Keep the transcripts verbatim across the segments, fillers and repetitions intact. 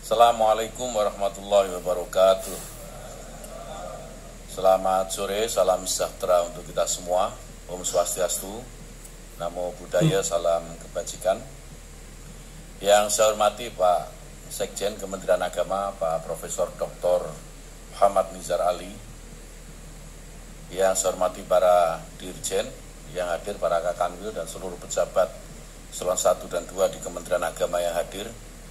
Assalamualaikum warahmatullahi wabarakatuh. Selamat sore, salam sejahtera untuk kita semua. Om Swastiastu, Namo Buddhaya, salam kebajikan. Yang saya hormati Pak Sekjen Kementerian Agama, Pak Profesor Doktor Muhammad Nizar Ali. Yang saya hormati para dirjen yang hadir, para Kakanwil dan seluruh pejabat eselon satu dan dua di Kementerian Agama yang hadir.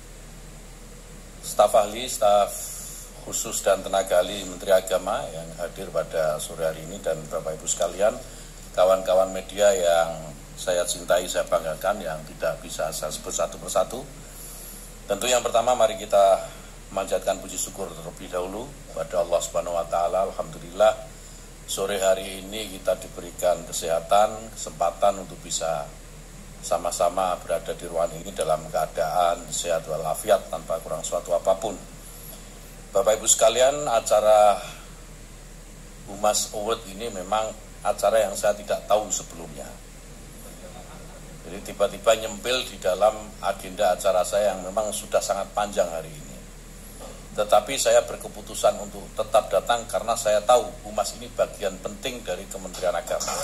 Staf ahli, staf khusus dan tenaga ahli Menteri Agama yang hadir pada sore hari ini, dan Bapak Ibu sekalian, kawan-kawan media yang saya cintai, saya banggakan, yang tidak bisa saya sebut satu persatu. Tentu yang pertama mari kita memanjatkan puji syukur terlebih dahulu pada Allah Subhanahu wa taala. Alhamdulillah sore hari ini kita diberikan kesehatan, kesempatan untuk bisa sama-sama berada di ruangan ini dalam keadaan sehat walafiat tanpa kurang suatu apapun. Bapak Ibu sekalian, acara Humas Award ini memang acara yang saya tidak tahu sebelumnya. Jadi tiba-tiba nyempil di dalam agenda acara saya yang memang sudah sangat panjang hari ini. Tetapi saya berkeputusan untuk tetap datang karena saya tahu Humas ini bagian penting dari Kementerian Agama.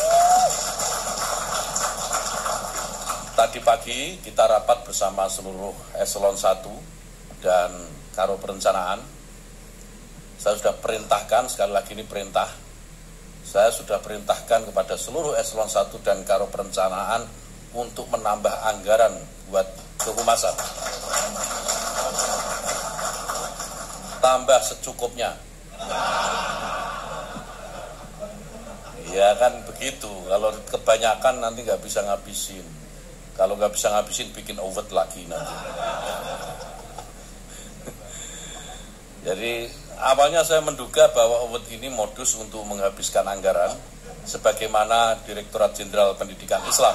Tadi pagi kita rapat bersama seluruh eselon satu dan Karo Perencanaan. Saya sudah perintahkan, sekali lagi ini perintah, saya sudah perintahkan kepada seluruh eselon satu dan Karo Perencanaan untuk menambah anggaran buat kehumasan. Tambah secukupnya. Ya kan begitu, kalau kebanyakan nanti nggak bisa ngabisin. Kalau nggak bisa ngabisin, bikin award lagi nanti. Jadi awalnya saya menduga bahwa award ini modus untuk menghabiskan anggaran, sebagaimana Direktorat Jenderal Pendidikan Islam.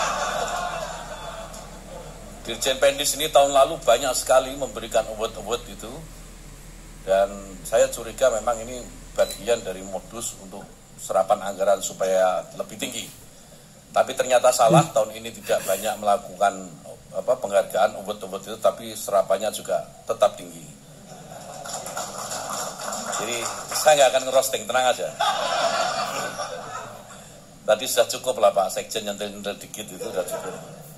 Dirjen Pendis ini tahun lalu banyak sekali memberikan award-award itu, dan saya curiga memang ini bagian dari modus untuk serapan anggaran supaya lebih tinggi. Tapi ternyata salah, tahun ini tidak banyak melakukan apa penghargaan award-award itu, tapi serapannya juga tetap tinggi. Jadi saya nggak akan ngerosting, tenang aja. Tadi sudah cukup lah Pak Sekjen, nyentil-nyentil dikit itu sudah cukup.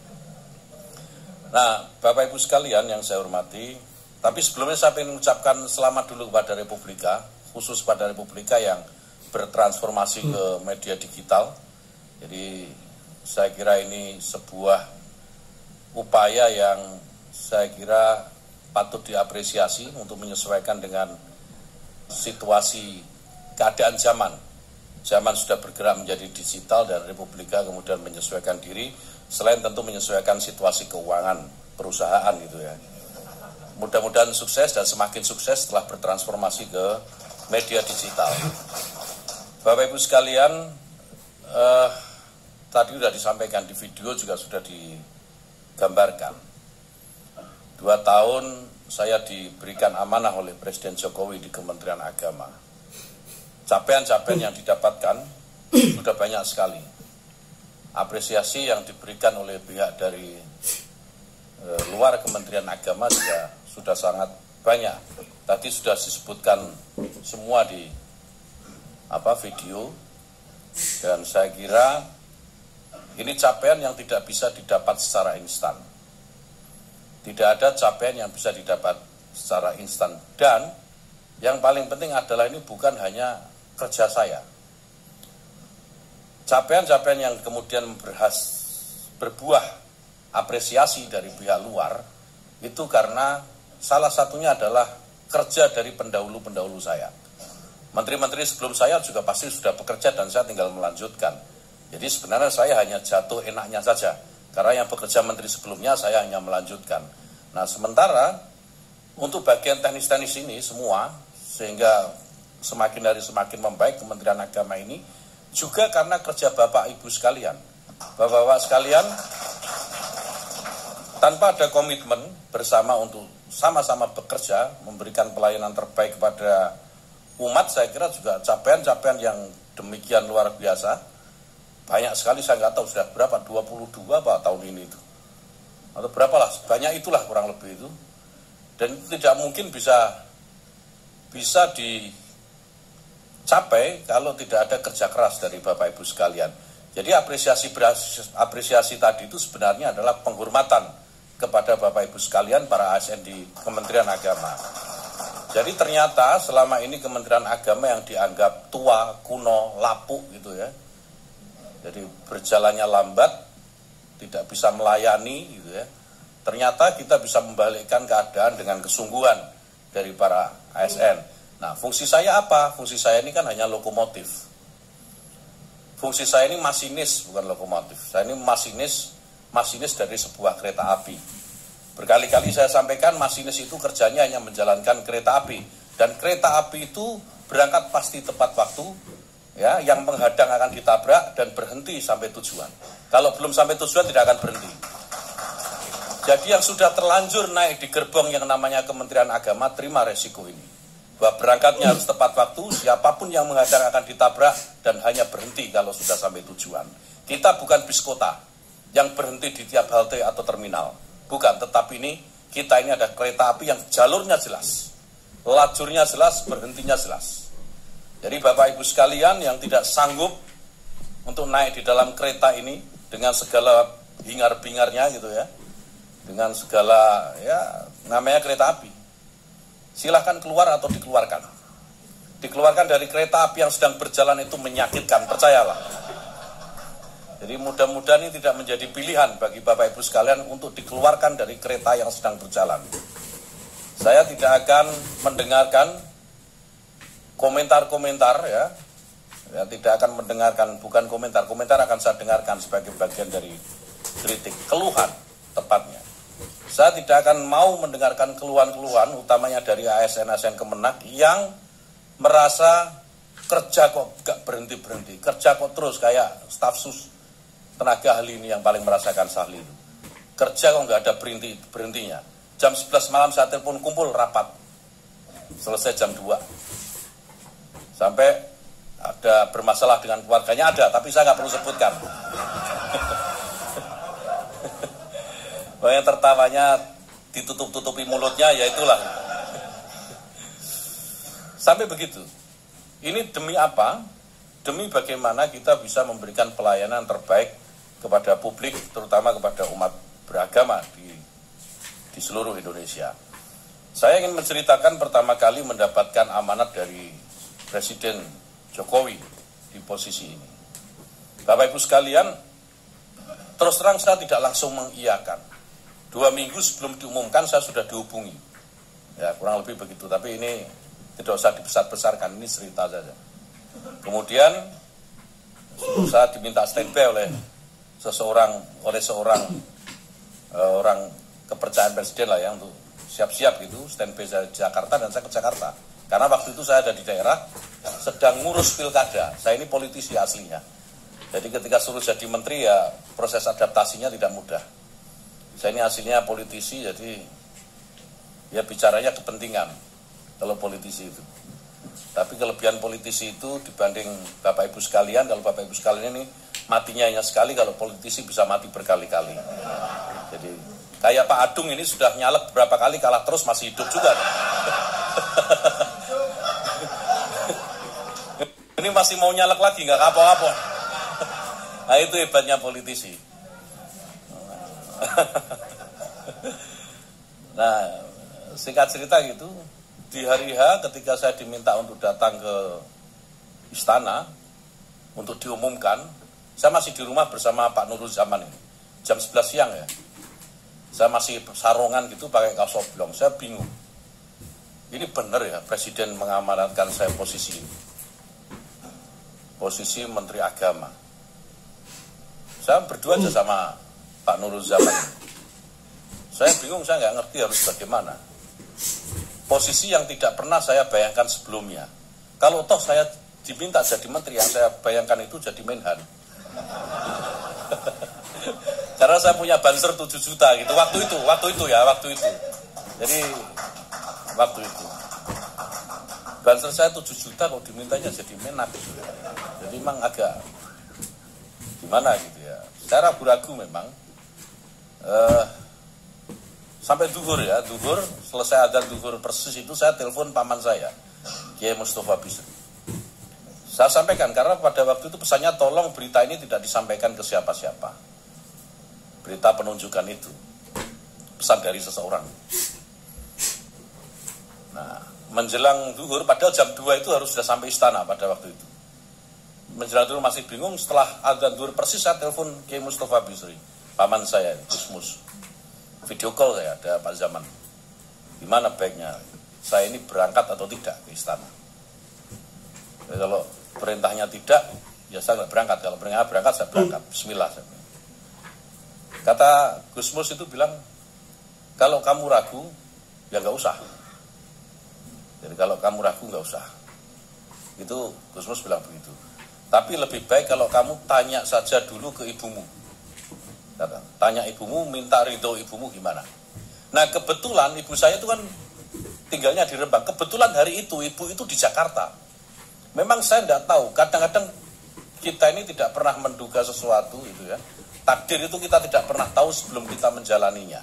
Nah, Bapak Ibu sekalian yang saya hormati, tapi sebelumnya saya ingin mengucapkan selamat dulu kepada Republika, khusus pada Republika yang bertransformasi ke media digital. Jadi saya kira ini sebuah upaya yang saya kira patut diapresiasi untuk menyesuaikan dengan situasi keadaan zaman. Zaman sudah bergerak menjadi digital dan Republika kemudian menyesuaikan diri, selain tentu menyesuaikan situasi keuangan perusahaan gitu ya. Mudah-mudahan sukses dan semakin sukses setelah bertransformasi ke media digital. Bapak Ibu sekalian, eh, tadi sudah disampaikan di video, juga sudah digambarkan. Dua tahun saya diberikan amanah oleh Presiden Jokowi di Kementerian Agama. Capaian-capaian yang didapatkan sudah banyak sekali. Apresiasi yang diberikan oleh pihak dari e, luar Kementerian Agama juga sudah sangat banyak. Tadi sudah disebutkan semua di apa video, dan saya kira ini capaian yang tidak bisa didapat secara instan. Tidak ada capaian yang bisa didapat secara instan. Dan yang paling penting adalah ini bukan hanya kerja saya. Capaian-capaian yang kemudian berhas, berbuah apresiasi dari pihak luar, itu karena salah satunya adalah kerja dari pendahulu-pendahulu saya. Menteri-menteri sebelum saya juga pasti sudah bekerja dan saya tinggal melanjutkan. Jadi sebenarnya saya hanya jatuh enaknya saja, karena yang bekerja menteri sebelumnya saya hanya melanjutkan. Nah sementara untuk bagian teknis-teknis ini semua, sehingga semakin hari semakin membaik Kementerian Agama ini, juga karena kerja Bapak Ibu sekalian. Bapak-bapak sekalian, tanpa ada komitmen bersama untuk sama-sama bekerja, memberikan pelayanan terbaik kepada umat, saya kira juga capaian-capaian yang demikian luar biasa. Banyak sekali, saya nggak tahu sudah berapa, dua puluh dua apa tahun ini itu. Atau berapalah, banyak itulah kurang lebih itu. Dan itu tidak mungkin bisa bisa dicapai kalau tidak ada kerja keras dari Bapak Ibu sekalian. Jadi apresiasi apresiasi tadi itu sebenarnya adalah penghormatan kepada Bapak Ibu sekalian para A S N di Kementerian Agama. Jadi ternyata selama ini Kementerian Agama yang dianggap tua, kuno, lapuk gitu ya. Jadi berjalannya lambat, tidak bisa melayani gitu ya. Ternyata kita bisa membalikkan keadaan dengan kesungguhan dari para A S N. Nah, fungsi saya apa? Fungsi saya ini kan hanya lokomotif. Fungsi saya ini masinis, bukan lokomotif. Saya ini masinis, masinis dari sebuah kereta api. Berkali-kali saya sampaikan masinis itu kerjanya hanya menjalankan kereta api. Dan kereta api itu berangkat pasti tepat waktu, ya, yang menghadang akan ditabrak dan berhenti sampai tujuan. Kalau belum sampai tujuan tidak akan berhenti. Jadi yang sudah terlanjur naik di gerbong yang namanya Kementerian Agama terima resiko ini. Bahwa berangkatnya harus tepat waktu, siapapun yang menghadang akan ditabrak dan hanya berhenti kalau sudah sampai tujuan. Kita bukan bis kota yang berhenti di tiap halte atau terminal. Bukan, tetapi ini kita ini ada kereta api yang jalurnya jelas, lajurnya jelas, berhentinya jelas. Jadi Bapak Ibu sekalian yang tidak sanggup untuk naik di dalam kereta ini dengan segala hingar-bingarnya gitu ya, dengan segala ya namanya kereta api, silahkan keluar atau dikeluarkan. Dikeluarkan dari kereta api yang sedang berjalan itu menyakitkan, percayalah. Jadi mudah-mudahan ini tidak menjadi pilihan bagi Bapak Ibu sekalian untuk dikeluarkan dari kereta yang sedang berjalan. Saya tidak akan mendengarkan komentar-komentar ya, ya tidak akan mendengarkan, bukan komentar, komentar akan saya dengarkan sebagai bagian dari kritik, keluhan tepatnya. Saya tidak akan mau mendengarkan keluhan-keluhan, utamanya dari A S N-A S N Kemenak yang merasa kerja kok gak berhenti-berhenti, kerja kok terus kayak staf sus. Tenaga ahli ini yang paling merasakan sahli itu. Kerja kok nggak ada berhenti berhentinya. Jam sebelas malam saya telepon kumpul rapat. Selesai jam dua. Sampai ada bermasalah dengan keluarganya ada, tapi saya nggak perlu sebutkan. Yang tertawanya ditutup-tutupi mulutnya, ya itulah. Sampai begitu. Ini demi apa? Demi bagaimana kita bisa memberikan pelayanan terbaik kepada publik, terutama kepada umat beragama di, di seluruh Indonesia. Saya ingin menceritakan pertama kali mendapatkan amanat dari Presiden Jokowi di posisi ini. Bapak Ibu sekalian, terus terang saya tidak langsung mengiyakan. Dua minggu sebelum diumumkan saya sudah dihubungi. Ya kurang lebih begitu, tapi ini tidak usah dibesar-besarkan, ini cerita saja. Kemudian saya diminta standby oleh seseorang, oleh seorang uh, orang kepercayaan presiden lah ya, untuk siap-siap gitu, standby dari Jakarta, dan saya ke Jakarta. Karena waktu itu saya ada di daerah, sedang ngurus pilkada. Saya ini politisi aslinya. Jadi ketika suruh jadi menteri ya proses adaptasinya tidak mudah. Saya ini aslinya politisi, jadi ya bicaranya kepentingan kalau politisi itu. Tapi kelebihan politisi itu dibanding Bapak Ibu sekalian, kalau Bapak Ibu sekalian ini matinya hanya sekali, kalau politisi bisa mati berkali-kali. Jadi kayak Pak Adung ini sudah nyalek beberapa kali, kalah terus masih hidup juga. Ini masih mau nyalek lagi, nggak kapok-kapok. Nah itu hebatnya politisi. Nah singkat cerita gitu, di hari H ketika saya diminta untuk datang ke istana untuk diumumkan, saya masih di rumah bersama Pak Nurul Zaman ini. Jam sebelas siang ya. Saya masih sarungan gitu pakai kaos oblong. Saya bingung. Ini benar ya Presiden mengamanatkan saya posisi ini. Posisi Menteri Agama. Saya berdua aja sama Pak Nurul Zaman ini. Saya bingung, saya nggak ngerti harus bagaimana. Posisi yang tidak pernah saya bayangkan sebelumnya. Kalau toh saya diminta jadi menteri, yang saya bayangkan itu jadi Menhan. Karena saya punya banser tujuh juta gitu waktu itu, waktu itu ya, waktu itu. Jadi waktu itu banser saya tujuh juta, kok dimintanya jadi Menak gitu. Jadi memang agak gimana gitu ya. Saya ragu-ragu memang. Uh, sampai duhur ya, duhur, selesai adzan duhur persis itu saya telepon paman saya, Kiai Mustafa Bisri. Saya sampaikan, karena pada waktu itu pesannya tolong berita ini tidak disampaikan ke siapa-siapa. Berita penunjukan itu. Pesan dari seseorang. Nah, menjelang zuhur, padahal jam dua itu harus sudah sampai istana pada waktu itu. Menjelang zuhur masih bingung, setelah adzan zuhur persis saya telepon Kiai Mustafa Bisri. Paman saya, Gusmus. Video call saya, ada Pak Zaman. Gimana baiknya? Saya ini berangkat atau tidak ke istana? Jadi kalau perintahnya tidak, ya saya nggak berangkat. Kalau perintahnya berangkat, saya berangkat. Bismillah. Saya kata Gusmus itu bilang, kalau kamu ragu, ya nggak usah. Jadi kalau kamu ragu, nggak usah. Itu Gusmus bilang begitu. Tapi lebih baik kalau kamu tanya saja dulu ke ibumu. Kata, tanya ibumu, minta ridho ibumu gimana. Nah kebetulan ibu saya itu kan tinggalnya di Rembang. Kebetulan hari itu, ibu itu di Jakarta. Memang saya tidak tahu, kadang-kadang kita ini tidak pernah menduga sesuatu itu ya. Takdir itu kita tidak pernah tahu sebelum kita menjalaninya.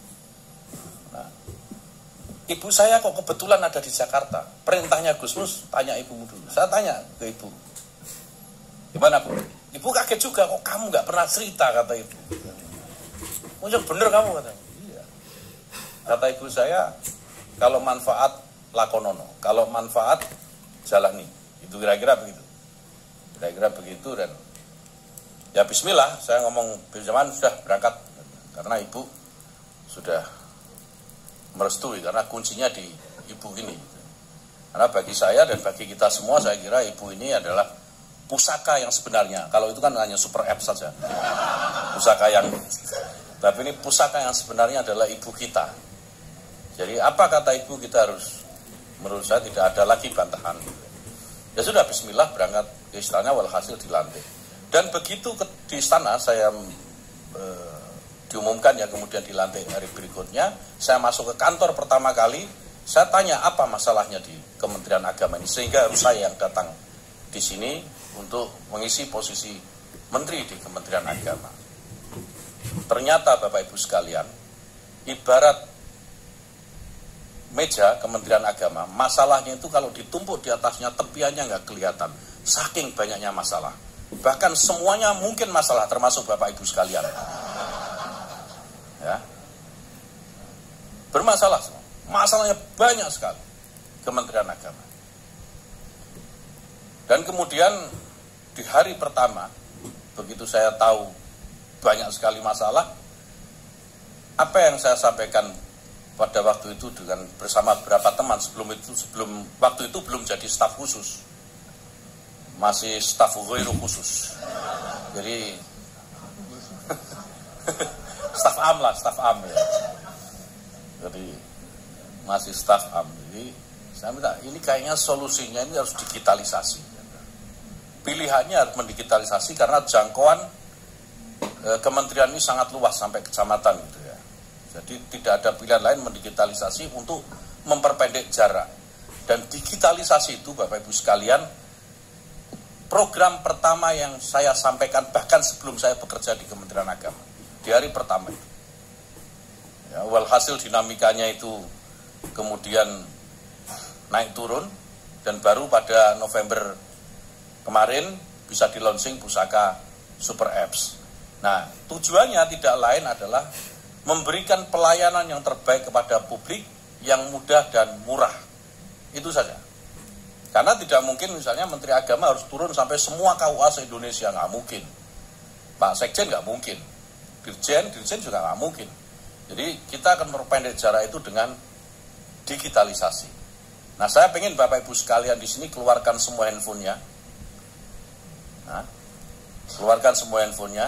Nah, ibu saya kok kebetulan ada di Jakarta. Perintahnya Gusmus, tanya ibumu dulu. Saya tanya ke ibu, gimana Bu? Ibu kaget juga, kok kamu nggak pernah cerita, kata ibu. Mungkin bener kamu, kata. Iya. Kata ibu saya, kalau manfaat lakonono, kalau manfaat jalani. Itu kira-kira begitu. Kira-kira begitu dan ya bismillah, saya ngomong zaman sudah berangkat karena ibu sudah merestui, karena kuncinya di ibu ini. Karena bagi saya dan bagi kita semua, saya kira ibu ini adalah pusaka yang sebenarnya. Kalau itu kan hanya super app saja. Pusaka yang, tapi ini pusaka yang sebenarnya adalah ibu kita. Jadi apa kata ibu kita harus, menurut saya tidak ada lagi bantahan. Ya sudah, bismillah berangkat ke istana, walhasil dilantik. Dan begitu ke, di istana saya e, diumumkan ya, kemudian dilantik hari berikutnya, saya masuk ke kantor pertama kali, saya tanya apa masalahnya di Kementerian Agama ini, sehingga harus saya yang datang di sini untuk mengisi posisi menteri di Kementerian Agama. Ternyata Bapak Ibu sekalian, ibarat meja Kementerian Agama, masalahnya itu kalau ditumpuk di atasnya, tepiannya nggak kelihatan, saking banyaknya masalah. Bahkan semuanya mungkin masalah, termasuk Bapak Ibu sekalian. Ya, bermasalah semua. Masalahnya banyak sekali Kementerian Agama. Dan kemudian di hari pertama, begitu saya tahu banyak sekali masalah, apa yang saya sampaikan pada waktu itu dengan bersama beberapa teman, sebelum itu sebelum waktu itu belum jadi staf khusus, masih staf ghairu khusus, jadi staf am lah, staf am ya, jadi masih staf am. Jadi saya minta, ini kayaknya solusinya ini harus digitalisasi, pilihannya harus mendigitalisasi karena jangkauan e, kementerian ini sangat luas sampai kecamatan gitu ya. Jadi tidak ada pilihan lain mendigitalisasi untuk memperpendek jarak. Dan digitalisasi itu Bapak Ibu sekalian, program pertama yang saya sampaikan bahkan sebelum saya bekerja di Kementerian Agama, di hari pertama itu. Ya, walhasil dinamikanya itu kemudian naik turun, dan baru pada November kemarin bisa di launching pusaka Super Apps. Nah, tujuannya tidak lain adalah memberikan pelayanan yang terbaik kepada publik yang mudah dan murah. Itu saja. Karena tidak mungkin misalnya Menteri Agama harus turun sampai semua K U A se-Indonesia, nggak mungkin. Pak Sekjen nggak mungkin. Dirjen, Dirjen juga nggak mungkin. Jadi kita akan memperpendek jarak itu dengan digitalisasi. Nah, saya pengen Bapak Ibu sekalian di sini keluarkan semua handphonenya. Nah, keluarkan semua handphonenya.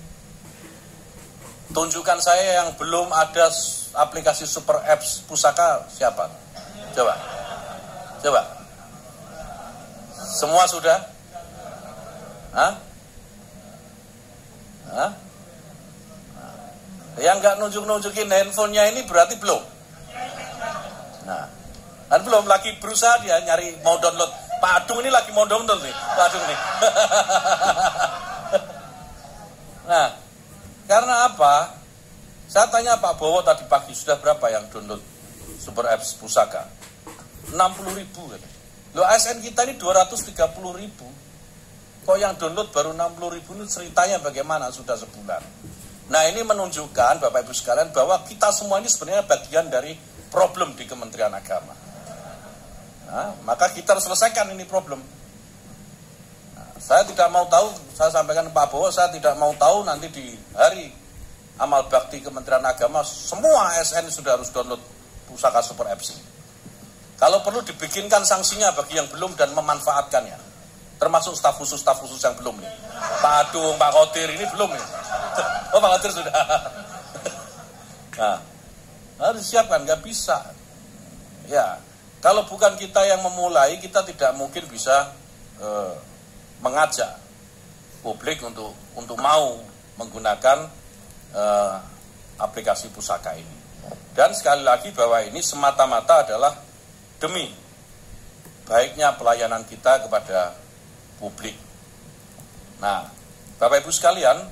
Tunjukkan saya yang belum ada aplikasi Super Apps pusaka siapa? Coba. Coba. Semua sudah? Hah? Hah? Yang nggak nunjuk-nunjukin handphonenya ini berarti belum. Nah, kan belum, lagi berusaha dia nyari mau download. Pak Adung ini lagi mau download nih, Pak Adung nih. Nah, karena apa? Saya tanya Pak Bowo tadi pagi, sudah berapa yang download Super Apps Pusaka? enam puluh ribu kan. Loh, A S N kita ini dua ratus tiga puluh ribu. Kok yang download baru enam puluh ribu, ini ceritanya bagaimana sudah sebulan. Nah, ini menunjukkan Bapak Ibu sekalian bahwa kita semua ini sebenarnya bagian dari problem di Kementerian Agama. Nah, maka kita harus selesaikan ini problem. Nah, saya tidak mau tahu, saya sampaikan Pak Bowo, saya tidak mau tahu nanti di hari amal bakti Kementerian Agama, semua A S N sudah harus download Pusaka Super Apps ini. Kalau perlu dibikinkan sanksinya bagi yang belum dan memanfaatkannya. Termasuk staf khusus, staf khusus yang belum nih. Pak Adung, Pak Khodir ini belum nih. Oh, Pak Khodir sudah. Nah, harus disiapkan, nggak bisa. Ya, kalau bukan kita yang memulai, kita tidak mungkin bisa eh, mengajak publik untuk untuk mau menggunakan eh, aplikasi Pusaka ini. Dan sekali lagi bahwa ini semata-mata adalah demi baiknya pelayanan kita kepada publik. Nah, Bapak Ibu sekalian,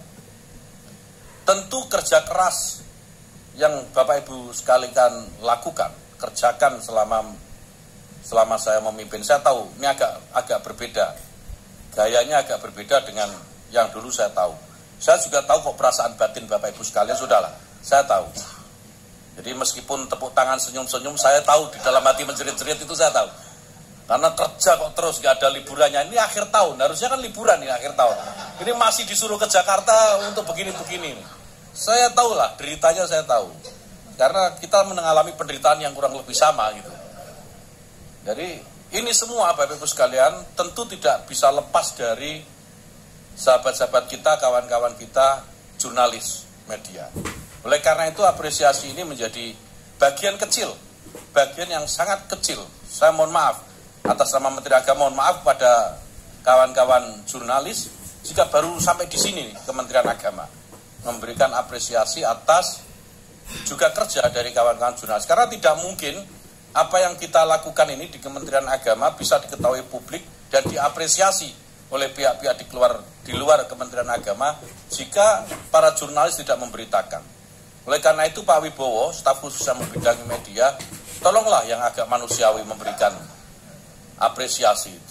tentu kerja keras yang Bapak Ibu sekalian lakukan, kerjakan selama selama saya memimpin. Saya tahu ini agak agak berbeda, gayanya agak berbeda dengan yang dulu saya tahu. Saya juga tahu kok perasaan batin Bapak Ibu sekalian, sudahlah, saya tahu. Jadi meskipun tepuk tangan senyum-senyum, saya tahu di dalam hati menjerit-jerit itu saya tahu. Karena kerja kok terus, gak ada liburannya. Ini akhir tahun, harusnya kan liburan ini akhir tahun. Ini masih disuruh ke Jakarta untuk begini-begini. Saya tahu lah, deritanya saya tahu. Karena kita mengalami penderitaan yang kurang lebih sama gitu. Jadi ini semua Bapak Ibu sekalian tentu tidak bisa lepas dari sahabat-sahabat kita, kawan-kawan kita, jurnalis media. Oleh karena itu apresiasi ini menjadi bagian kecil, bagian yang sangat kecil. Saya mohon maaf atas nama Menteri Agama, mohon maaf pada kawan-kawan jurnalis jika baru sampai di sini Kementerian Agama memberikan apresiasi atas juga kerja dari kawan-kawan jurnalis. Karena tidak mungkin apa yang kita lakukan ini di Kementerian Agama bisa diketahui publik dan diapresiasi oleh pihak-pihak di luar di luar Kementerian Agama jika para jurnalis tidak memberitakan. Oleh karena itu Pak Wibowo, staf khusus yang membidangi media, tolonglah yang agak manusiawi memberikan apresiasi itu.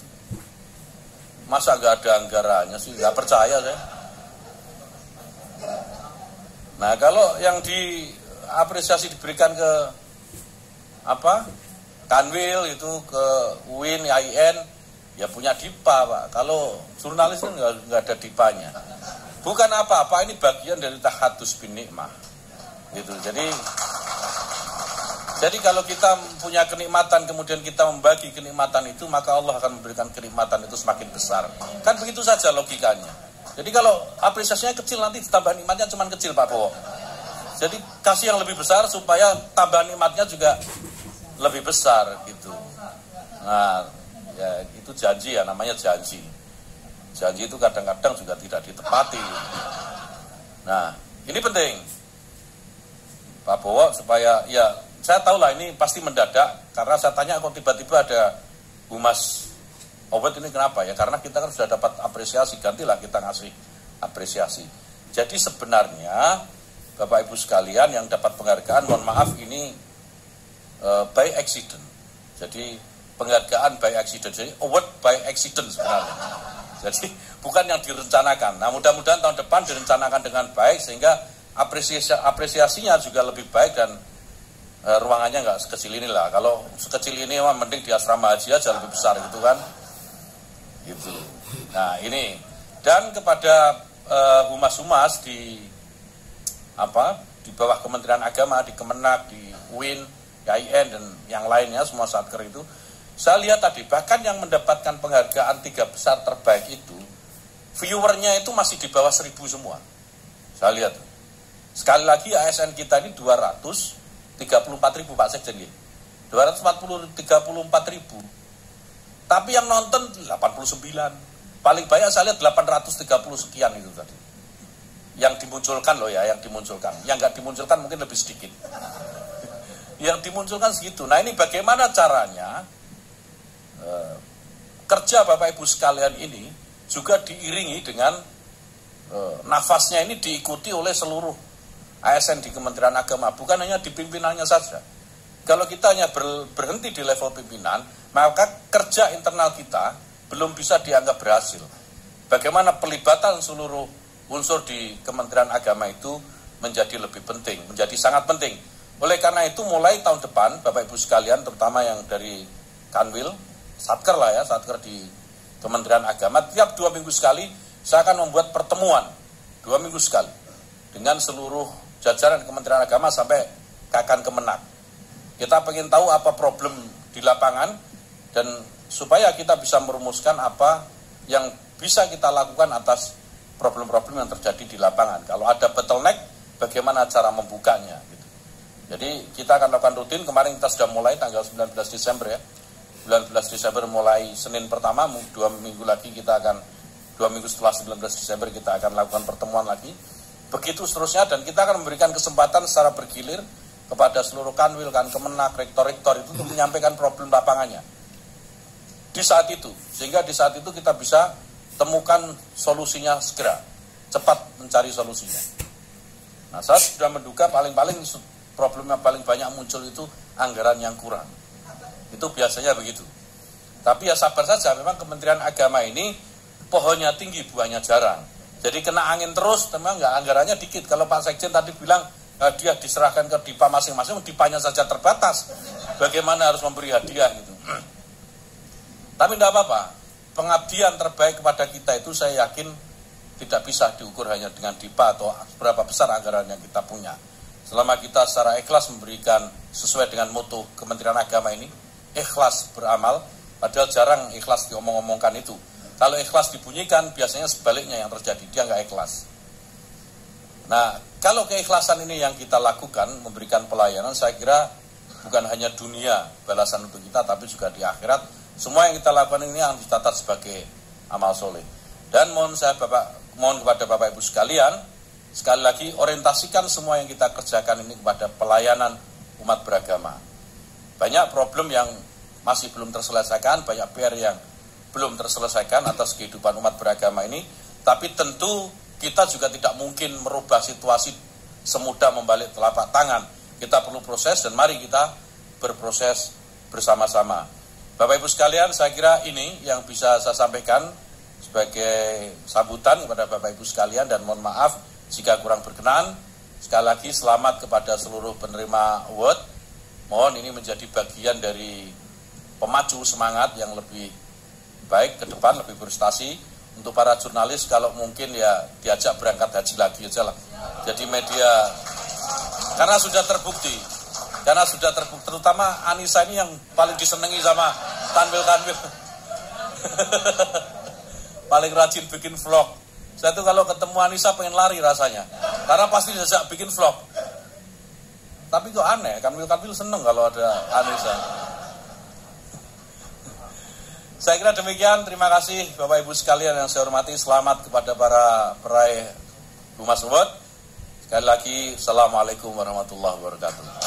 Masa gak ada anggarannya sih, gak percaya saya. Nah, kalau yang diapresiasi diberikan ke apa? Kanwil itu, ke U I N, I N, ya punya dipa Pak. Kalau jurnalis kan nggak ada dipanya. Bukan apa-apa, ini bagian dari tahadus bin nikmah. Gitu. Jadi jadi kalau kita punya kenikmatan kemudian kita membagi kenikmatan itu, maka Allah akan memberikan kenikmatan itu semakin besar. Kan begitu saja logikanya. Jadi kalau apresiasinya kecil, nanti tambah nikmatnya cuma kecil Pak Bowo. Jadi kasih yang lebih besar supaya tambah nikmatnya juga lebih besar gitu. Nah, ya itu janji ya, namanya janji. Janji itu kadang-kadang juga tidak ditepati. Nah, ini penting Pak Bowo supaya, ya saya tahu lah ini pasti mendadak, karena saya tanya kok tiba-tiba ada Humas Obet ini kenapa ya, karena kita kan sudah dapat apresiasi, gantilah kita ngasih apresiasi. Jadi sebenarnya Bapak Ibu sekalian yang dapat penghargaan, mohon maaf ini uh, by accident. Jadi penghargaan by accident, jadi award by accident sebenarnya. Jadi bukan yang direncanakan. Nah, mudah-mudahan tahun depan direncanakan dengan baik sehingga apresiasi apresiasinya juga lebih baik dan e, ruangannya nggak sekecil ini lah. Kalau sekecil ini mah mending di asrama haji aja lebih besar gitu kan. Gitu. Nah, ini dan kepada e, humas-humas di apa? Di bawah Kementerian Agama, di Kemenak, di U I N, I N dan yang lainnya semua satker itu. Saya lihat tadi bahkan yang mendapatkan penghargaan tiga besar terbaik itu viewernya itu masih di bawah seribu semua. Saya lihat. Sekali lagi A S N kita ini dua ratus tiga puluh empat ribu Pak Sekjen. dua ratus tiga puluh empat ribu. Tapi yang nonton delapan puluh sembilan. Paling banyak saya lihat delapan ratus tiga puluh sekian itu tadi. Yang dimunculkan loh ya, yang dimunculkan. Yang nggak dimunculkan mungkin lebih sedikit. Yang dimunculkan segitu. Nah, ini bagaimana caranya eh, kerja Bapak Ibu sekalian ini juga diiringi dengan eh, nafasnya ini diikuti oleh seluruh A S N di Kementerian Agama, bukan hanya di pimpinannya saja. Kalau kita hanya ber, berhenti di level pimpinan, maka kerja internal kita belum bisa dianggap berhasil. Bagaimana pelibatan seluruh unsur di Kementerian Agama itu menjadi lebih penting, menjadi sangat penting. Oleh karena itu mulai tahun depan, Bapak Ibu sekalian, terutama yang dari Kanwil, Satker lah ya, Satker di Kementerian Agama, tiap dua minggu sekali saya akan membuat pertemuan, dua minggu sekali, dengan seluruh jajaran Kementerian Agama sampai Kakan Kemenak. Kita pengen tahu apa problem di lapangan dan supaya kita bisa merumuskan apa yang bisa kita lakukan atas problem-problem yang terjadi di lapangan. Kalau ada bottleneck, bagaimana cara membukanya. Gitu. Jadi kita akan lakukan rutin, kemarin kita sudah mulai tanggal sembilan belas Desember ya. sembilan belas Desember mulai Senin pertama, dua minggu lagi kita akan, dua minggu setelah sembilan belas Desember kita akan lakukan pertemuan lagi. Begitu seterusnya dan kita akan memberikan kesempatan secara bergilir kepada seluruh Kanwil, Kan Kemenak, rektor-rektor itu untuk menyampaikan problem lapangannya. Di saat itu, sehingga di saat itu kita bisa temukan solusinya segera, cepat mencari solusinya. Nah, saya sudah menduga paling-paling problem yang paling banyak muncul itu anggaran yang kurang. Itu biasanya begitu. Tapi ya sabar saja, memang Kementerian Agama ini pohonnya tinggi, buahnya jarang. Jadi kena angin terus, memang nggak, anggarannya dikit. Kalau Pak Sekjen tadi bilang, hadiah diserahkan ke dipa masing-masing, dipanya saja terbatas. Bagaimana harus memberi hadiah gitu. Tapi tidak apa-apa, pengabdian terbaik kepada kita itu saya yakin tidak bisa diukur hanya dengan dipa atau berapa besar anggaran yang kita punya. Selama kita secara ikhlas memberikan sesuai dengan moto Kementerian Agama ini, ikhlas beramal, padahal jarang ikhlas diomong-omongkan itu. Kalau ikhlas dibunyikan, biasanya sebaliknya yang terjadi, dia nggak ikhlas. Nah, kalau keikhlasan ini yang kita lakukan, memberikan pelayanan, saya kira bukan hanya dunia balasan untuk kita, tapi juga di akhirat. Semua yang kita lakukan ini yang dicatat sebagai amal soleh. Dan mohon saya Bapak, mohon kepada Bapak Ibu sekalian, sekali lagi orientasikan semua yang kita kerjakan ini kepada pelayanan umat beragama. Banyak problem yang masih belum terselesaikan, banyak P R yang belum terselesaikan atas kehidupan umat beragama ini, tapi tentu kita juga tidak mungkin merubah situasi semudah membalik telapak tangan. Kita perlu proses dan mari kita berproses bersama-sama. Bapak Ibu sekalian, saya kira ini yang bisa saya sampaikan sebagai sambutan kepada Bapak Ibu sekalian dan mohon maaf jika kurang berkenan. Sekali lagi selamat kepada seluruh penerima award. Mohon ini menjadi bagian dari pemacu semangat yang lebih baik ke depan, lebih berprestasi. Untuk para jurnalis kalau mungkin ya diajak berangkat haji lagi aja lah. Jadi media, karena sudah terbukti, karena sudah terbukti, terutama Anissa ini yang paling disenangi sama Kanwil-Kanwil. Paling rajin bikin vlog. Saya tuh kalau ketemu Anissa pengen lari rasanya, karena pasti diajak bikin vlog. Tapi kok aneh, Kanwil-Kanwil seneng kalau ada Anissa. Saya kira demikian, terima kasih Bapak Ibu sekalian yang saya hormati, selamat kepada para peraih Humas Award. Sekali lagi, Assalamualaikum warahmatullahi wabarakatuh.